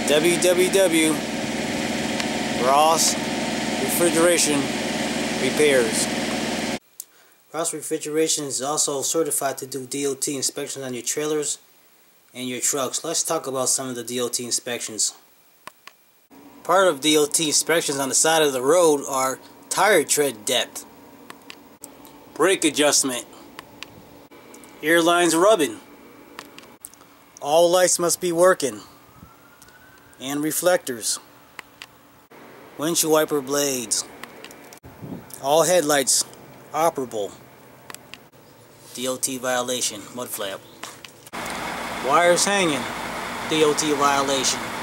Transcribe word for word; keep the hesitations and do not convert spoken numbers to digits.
w w w dot ross refrigeration repairs. Ross Refrigeration is also certified to do D O T inspections on your trailers and your trucks. Let's talk about some of the D O T inspections. Part of D O T inspections on the side of the road are tire tread depth, brake adjustment, air lines rubbing, all lights must be working, and reflectors, windshield wiper blades, all headlights operable, D O T violation, mud flap, wires hanging, D O T violation.